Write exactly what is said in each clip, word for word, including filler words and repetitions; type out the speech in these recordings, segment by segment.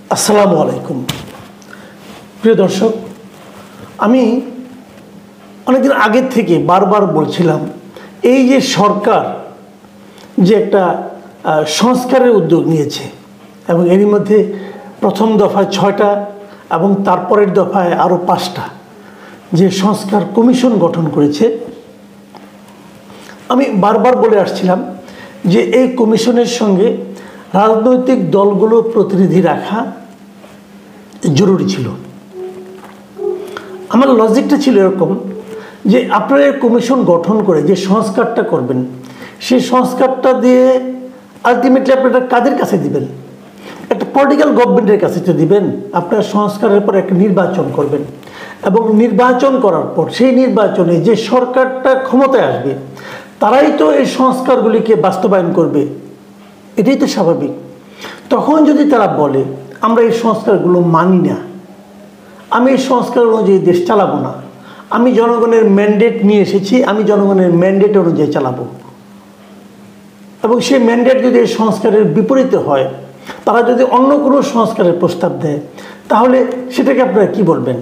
আসসালামু আলাইকুম প্রিয় দর্শক, আমি অনেকদিন আগে থেকে বারবার বলছিলাম এই যে সরকার যে একটা সংস্কারের উদ্যোগ নিয়েছে এবং এরই মধ্যে প্রথম দফায় ছয়টা এবং তারপরের দফায় আরও পাঁচটা যে সংস্কার কমিশন গঠন করেছে, আমি বারবার বলে আসছিলাম যে এই কমিশনের সঙ্গে রাজনৈতিক দলগুলোর প্রতিনিধি রাখা জরুরি ছিল। আমার লজিকটা ছিল এরকম যে আপনারা এই কমিশন গঠন করে যে সংস্কারটা করবেন, সেই সংস্কারটা দিয়ে আলটিমেটলি আপনারা কাদের কাছে দিবেন? একটা পলিটিক্যাল গভর্নমেন্টের কাছে তো দিবেন। আপনারা সংস্কারের পর একটা নির্বাচন করবেন এবং নির্বাচন করার পর সেই নির্বাচনে যে সরকারটা ক্ষমতায় আসবে তারাই তো এই সংস্কারগুলিকে বাস্তবায়ন করবে, এটাই তো স্বাভাবিক। তখন যদি তারা বলে আমরা এই সংস্কারগুলো মানি না, আমি এই সংস্কার অনুযায়ী দেশ চালাবো না, আমি জনগণের ম্যান্ডেট নিয়ে এসেছি, আমি জনগণের ম্যান্ডেট অনুযায়ী চালাবো, এবং সেই ম্যান্ডেট যদি এই সংস্কারের বিপরীতে হয়, তারা যদি অন্য কোনো সংস্কারের প্রস্তাব দেয়, তাহলে সেটাকে আপনারা কি বলবেন?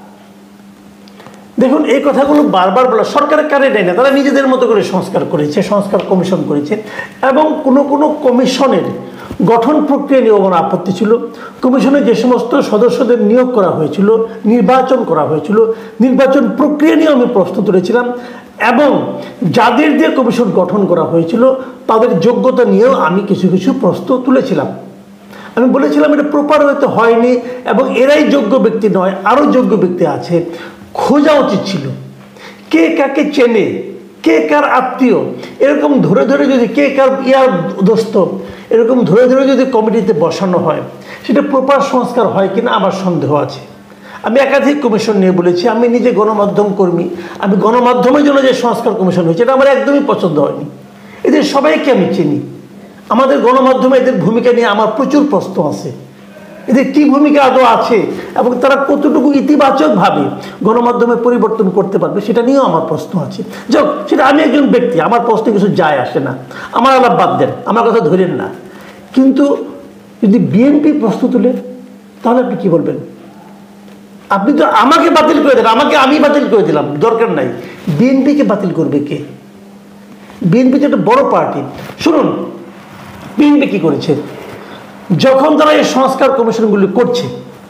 দেখুন, এই কথাগুলো বারবার বলা সরকারের কারে নেয় না, তারা নিজেদের মতো করে সংস্কার করেছে, সংস্কার কমিশন করেছে এবং কোনো কোনো কমিশনের গঠন প্রক্রিয়া নিয়েও আমার আপত্তি ছিল। কমিশনে যে সমস্ত সদস্যদের নিয়োগ করা হয়েছিল, নির্বাচন করা হয়েছিল, নির্বাচন প্রক্রিয়া নিয়েও আমি প্রশ্ন তুলেছিলাম এবং যাদের দিয়ে কমিশন গঠন করা হয়েছিল তাদের যোগ্যতা নিয়েও আমি কিছু কিছু প্রশ্ন তুলেছিলাম। আমি বলেছিলাম এটা প্রপার হয়তো হয়নি এবং এরাই যোগ্য ব্যক্তি নয়, আরও যোগ্য ব্যক্তি আছে, খোঁজা উচিত ছিল। কে কাকে চেনে, কে কার আত্মীয়, এরকম ধরে ধরে যদি কে কার ইয়ার দোস্ত, এরকম ধরে ধরে যদি কমিটিতে বসানো হয়, সেটা প্রপার সংস্কার হয় কিনা আমার সন্দেহ আছে। আমি একাধিক কমিশন নিয়ে বলেছি, আমি নিজে গণমাধ্যম কর্মী, আমি গণমাধ্যমের জন্য যে সংস্কার কমিশন হয়েছে এটা আমার একদমই পছন্দ হয়নি। এদের সবাইকে আমি চিনি, আমাদের গণমাধ্যমে এদের ভূমিকা নিয়ে আমার প্রচুর প্রশ্ন আছে। এদের কী ভূমিকা আদৌ আছে এবং তারা কতটুকু ইতিবাচকভাবে গণমাধ্যমে পরিবর্তন করতে পারবে সেটা নিয়েও আমার প্রশ্ন আছে। যাক, সেটা আমি একজন ব্যক্তি, আমার প্রশ্নে কিছু যায় আসে না, আমার আলাপ বাদ দেন, আমার কথা ধরেন না। কিন্তু যদি বিএনপি প্রশ্ন তুলে তাহলে আপনি কী বলবেন? আপনি তো আমাকে বাতিল করে দেন, আমাকে আমি বাতিল করে দিলাম, দরকার নাই। বিএনপিকে বাতিল করবে কে? বিএনপি তো একটা বড় পার্টি। শুনুন, বিএনপি কী করেছে যখন তারা এই সংস্কার কমিশনগুলি করছে,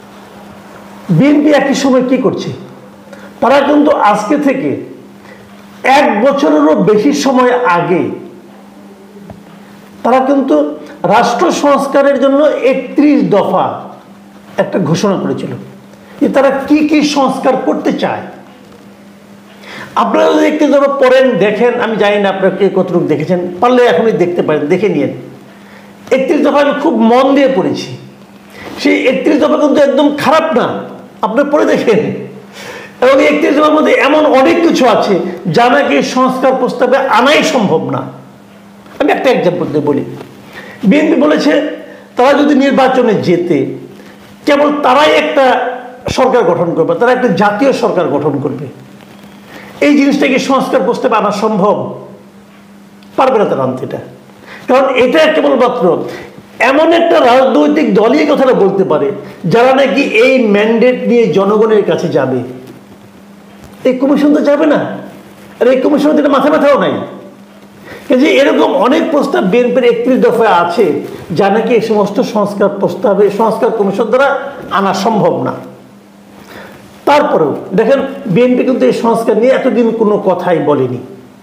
বিএনপি একই সময় কি করছে, তারা কিন্তু আজকে থেকে এক বছরেরও বেশি সময় আগে তারা কিন্তু রাষ্ট্র সংস্কারের জন্য একত্রিশ দফা একটা ঘোষণা করেছিল যে তারা কি কি সংস্কার করতে চায়। আপনারা যদি একত্রিশ দফা পড়েন, দেখেন, আমি জানি না আপনারা কে কতটুকু দেখেছেন, পারলে এখনই দেখতে পারেন, দেখে নিন। একত্রিশ দফা আমি খুব মন দিয়ে পড়েছি। সেই একত্রিশ দফা কিন্তু একদম খারাপ না, আপনারা পড়ে দেখেন। এবং একত্রিশ দফার মধ্যে এমন অনেক কিছু আছে যা নাকি সংস্কার প্রস্তাবে আনাই সম্ভব না। আমি একটা এক্সাম্পল দিয়ে বলি। বিএনপি বলেছে তারা যদি নির্বাচনে জেতে কেবল তারাই একটা সরকার গঠন করবে, তারা একটা জাতীয় সরকার গঠন করবে। এই জিনিসটা কি সংস্কার প্রস্তাবে আনা সম্ভব? পারবে না তারা আনতে এটা, কারণ এটা কেবলমাত্র এমন একটা রাজনৈতিক দলই কথাটা বলতে পারে যারা নাকি এই ম্যান্ডেট নিয়ে জনগণের কাছে যাবে। এই কমিশন তো যাবে না, আর এই কমিশনের দিনে মাথা ব্যথাও নাই। যে এরকম অনেক প্রস্তাব বিএনপির একত্রিশ দফায় আছে যা নাকি এই সমস্ত সংস্কার প্রস্তাবে সংস্কার কমিশন দ্বারা আনা সম্ভব না। তারপরেও দেখেন, বিএনপি কিন্তু এই সংস্কার নিয়ে এতদিন কোনো কথাই বলেনি।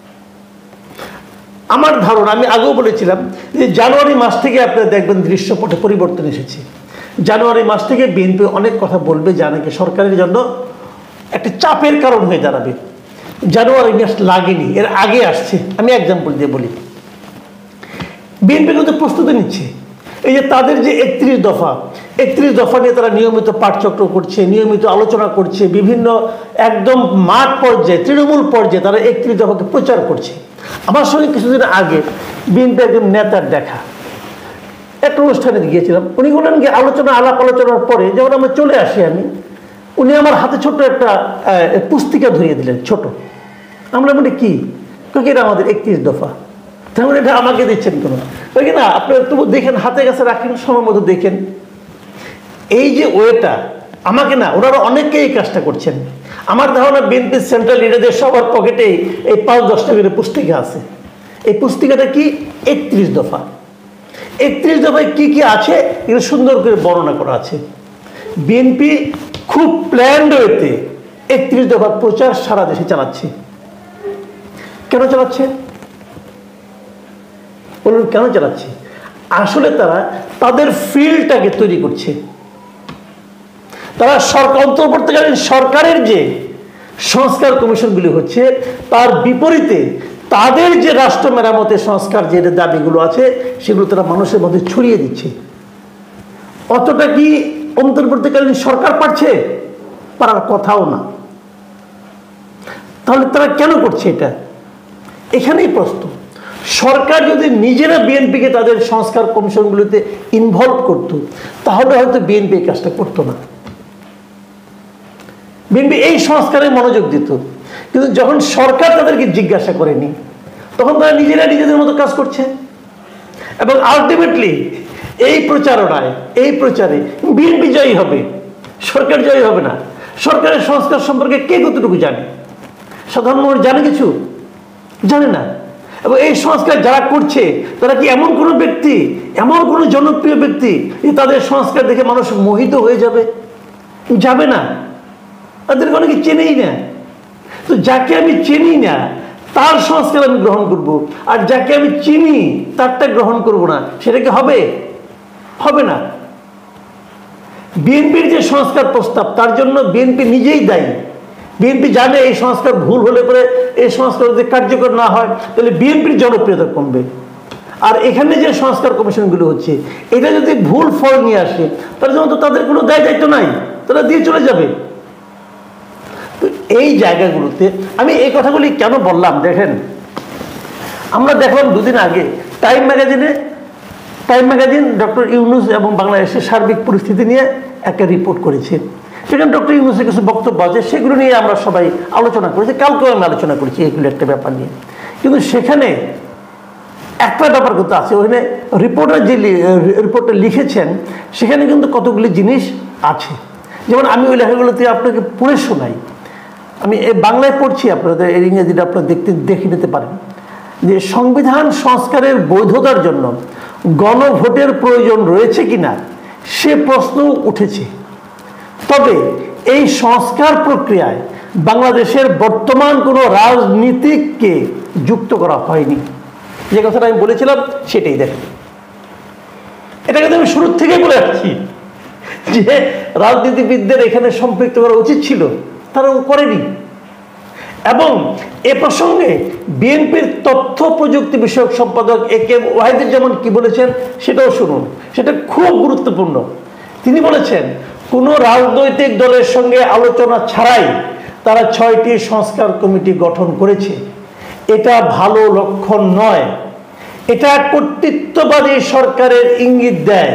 আমার ধারণা, আমি আগেও বলেছিলাম যে জানুয়ারি মাস থেকে আপনারা দেখবেন দৃশ্যপটে পরিবর্তন এসেছে। জানুয়ারি মাস থেকে বিএনপি অনেক কথা বলবে যা নাকি সরকারের জন্য একটা চাপের কারণ হয়ে দাঁড়াবে। জানুয়ারি মাস লাগেনি, এর আগে আসছে। আমি এক্সাম্পল দিয়ে বলি, বিএনপি কিন্তু প্রস্তুতি নিচ্ছে। এই যে তাদের যে একত্রিশ দফা, একত্রিশ দফা নিয়ে তারা নিয়মিত পাঠচক্র করছে, নিয়মিত আলোচনা করছে, বিভিন্ন একদম মাঠ পর্যায়ে, তৃণমূল পর্যায়ে তারা একত্রিশ দফাকে প্রচার করছে। আমার সঙ্গে কিছুদিন আগে বিএনপি একজন নেতার দেখা, একটা অনুষ্ঠানে গিয়েছিলাম। উনি বললেন কি আলোচনা আলাপ আলোচনার পরে যখন আমরা চলে আসি, আমি উনি আমার হাতে ছোট্ট একটা পুস্তিকা ধরিয়ে দিলেন, ছোট। আমরা বলি কি, এটা আমাদের একত্রিশ দফা। তাহলে এটা আমাকে দিচ্ছেন কেন? ওই না, আপনারা তবু দেখেন, হাতে কাছে রাখেন, সময় মতো দেখেন। এই যে ওয়েটা, আমাকে না, ওনারা অনেকেই এই কাজটা করছেন। আমার ধারণা বিএনপি সেন্ট্রাল লিডারদের সবার পকেটেই এই পাঁচ দশটা করে পুস্তিকা আছে। এই পুস্তিকাটা কি? একত্রিশ দফা। একত্রিশ দফায় কি কি আছে এগুলো সুন্দর করে বর্ণনা করা আছে। বিএনপি খুব প্ল্যান্ড ওয়েতে একত্রিশ দফার প্রচার সারা দেশে চালাচ্ছে। কেন চালাচ্ছে বলুন? কেন চালাচ্ছে? আসলে তারা তাদের ফিল্ডটাকে তৈরি করছে। তারা সরকার, অন্তর্বর্তীকালীন সরকারের যে সংস্কার কমিশনগুলি হচ্ছে তার বিপরীতে তাদের যে রাষ্ট্র মেরামতের সংস্কার যে দাবিগুলো আছে সেগুলো তারা মানুষের মধ্যে ছড়িয়ে দিচ্ছে। অতটা কি অন্তর্বর্তীকালীন সরকার পারছে? পারার কথাও না। তাহলে তারা কেন করছে এটা? এখানেই প্রশ্ন। সরকার যদি নিজেরা বিএনপিকে তাদের সংস্কার কমিশনগুলিতে ইনভলভ করত তাহলে হয়তো বিএনপি এই কাজটা করতো না। বিএনপি এই সংস্কারে মনোযোগ দিত। কিন্তু যখন সরকার তাদেরকে জিজ্ঞাসা করেনি তখন তারা নিজেরা নিজেদের মতো কাজ করছে। এবং আলটিমেটলি এই প্রচারণায়, এই প্রচারে বিএনপি জয়ী হবে, সরকার জয়ী হবে না। সরকারের সংস্কার সম্পর্কে কে কতটুকু জানে? সাধারণ মানুষ জানে কিছু? জানে না। এবং এই সংস্কার যারা করছে তারা কি এমন কোনো ব্যক্তি, এমন কোনো জনপ্রিয় ব্যক্তি যে তাদের সংস্কার দেখে মানুষ মোহিত হয়ে যাবে? যাবে না। তাদেরকে অনেকে চেনেই না। তো যাকে আমি চিনি না তার সংস্কার আমি গ্রহণ করব, আর যাকে আমি চিনি তারটা গ্রহণ করব না, সেটা কি হবে? হবে না। বিএনপির যে সংস্কার প্রস্তাব তার জন্য বিএনপি নিজেই দায়ী। বিএনপি জানে এই সংস্কার ভুল হলে পরে এই সংস্কার যদি কার্যকর না হয় তাহলে বিএনপির জনপ্রিয়তা কমবে। আর এখানে যে সংস্কার কমিশনগুলো হচ্ছে এটা যদি ভুল ফল নিয়ে আসে তাহলে যেমন তো তাদের কোনো দায় দায়িত্ব নাই, তারা দিয়ে চলে যাবে। তো এই জায়গাগুলোতে আমি এই কথাগুলি কেন বললাম দেখেন, আমরা দেখলাম দুদিন আগে টাইম ম্যাগাজিনে, টাইম ম্যাগাজিন ডক্টর ইউনূস এবং বাংলাদেশের সার্বিক পরিস্থিতি নিয়ে একটা রিপোর্ট করেছে। সেখানে ডক্টর ইউনূসের কিছু বক্তব্য আছে, সেগুলো নিয়ে আমরা সবাই আলোচনা করেছি। কালকেও আমি আলোচনা করেছি এগুলো একটা ব্যাপার নিয়ে। কিন্তু সেখানে একটা ব্যাপার কিন্তু আছে, ওখানে রিপোর্টার যে রিপোর্টটা লিখেছেন সেখানে কিন্তু কতগুলি জিনিস আছে। যেমন আমি ওই লেখাগুলোতে আপনাকে পড়ে শোনাই। আমি বাংলায় পড়ছি, আপনাদের এই ইংরেজিটা আপনারা দেখতে দেখে নিতে পারেন। যে সংবিধান সংস্কারের বৈধতার জন্য গণভোটের প্রয়োজন রয়েছে কিনা সে প্রশ্ন উঠেছে। তবে এই সংস্কার প্রক্রিয়ায় বাংলাদেশের বর্তমান কোনো রাজনীতিককে যুক্ত করা হয়নি। যে কথাটা আমি বলেছিলাম সেটাই দেখেন। এটা কিন্তু আমি শুরু থেকেই বলে আসছি যে রাজনীতিবিদদের এখানে সম্পৃক্ত করা উচিত ছিল, তারা করেনি। এবং এ প্রসঙ্গে বিএনপির তথ্য প্রযুক্তি বিষয়ক সম্পাদক এ কে ওয়াহিদুজ্জামান কি বলেছেন সেটাও শুনুন, সেটা খুব গুরুত্বপূর্ণ। তিনি বলেছেন কোনো রাজনৈতিক দলের সঙ্গে আলোচনা ছাড়াই তারা ছয়টি সংস্কার কমিটি গঠন করেছে। এটা ভালো লক্ষণ নয়, এটা কর্তৃত্ববাদী সরকারের ইঙ্গিত দেয়।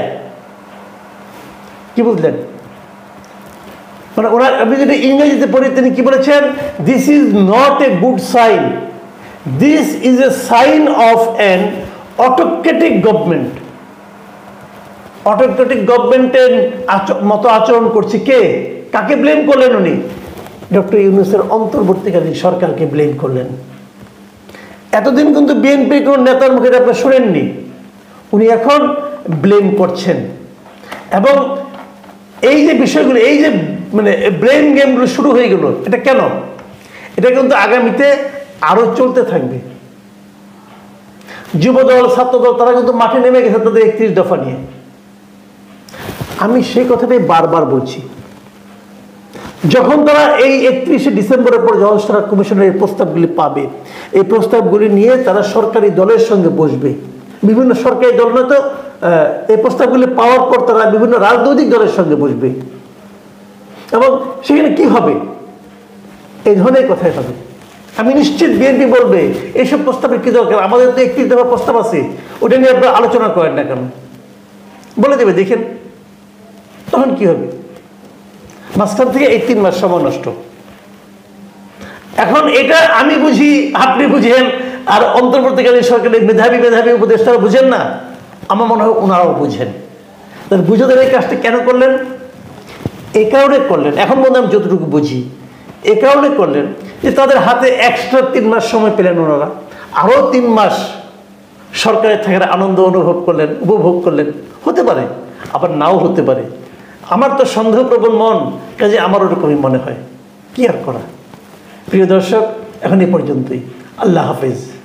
কি বুঝলেন? মানে ওরা, আমি যদি ইংরেজিতে পড়ি, তিনি কি বলেছেন? This is not a good sign, this is a sign of an autocratic government. Autocratic গভর্নমেন্টের মতো আচরণ করছে কে? কাকে ব্লেম করলেন উনি? ডক্টর ইউনূসের অন্তর্বর্তীকালীন সরকারকে ব্লেম করলেন। এতদিন কিন্তু বিএনপির কোন নেতার মুখে আপনারা শোনেননি, উনি এখন ব্লেম করছেন। এবং এই যে বিষয়গুলো, এই যে মানে ব্রেন গেমগুলো শুরু হয়ে গেল, এটা কেন? এটা কিন্তু আগামীতে আরো চলতে থাকবে। যুবদল, ছাত্রদল তারা কিন্তু মাঠে নেমে গেছে তাদের একত্রিশ দফা নিয়ে। আমি সেই কথাটাই বারবার বলছি, যখন তারা এই একত্রিশে ডিসেম্বরের পর যখন তারা কমিশনের এই প্রস্তাবগুলি পাবে, এই প্রস্তাবগুলি নিয়ে তারা সরকারি দলের সঙ্গে বসবে। বিভিন্ন সরকারি দল নয়তো এই প্রস্তাবগুলি পাওয়ার পর তারা বিভিন্ন রাজনৈতিক দলের সঙ্গে বসবে এবং সেখানে কি হবে? এই ধরনের কথাই হবে। আমি নিশ্চিত বিএনপি বলবে এইসব প্রস্তাবের কি দরকার, আমাদের তো একত্রিশ দফা প্রস্তাব আছে, ওটা নিয়ে আপনারা আলোচনা করেন না কেন? বলে দেবে, দেখেন তখন কি হবে। মাঝখান থেকে এই তিন মাস সময় নষ্ট। এখন এটা আমি বুঝি, আপনি বুঝেন, আর অন্তর্বর্তীকালীন সরকারের মেধাবী মেধাবী উপদেষ্টারা বুঝেন না। আমার মনে হয় ওনারাও বুঝেন। তাহলে বুঝে এই কাজটা কেন করলেন? এই কারণে করলেন, এখন মনে আমি যতটুকু বুঝি এ কারণে করলেন যে তাদের হাতে এক্সট্রা তিন মাস সময় পেলেন ওনারা, আরও তিন মাস সরকারের থাকার আনন্দ অনুভব করলেন, উপভোগ করলেন। হতে পারে, আবার নাও হতে পারে। আমার তো সন্দেহপ্রবণ মন, কাজে আমার ওরকমই মনে হয়। কি আর করা। প্রিয় দর্শক, এখন এ পর্যন্তই। আল্লাহ হাফেজ।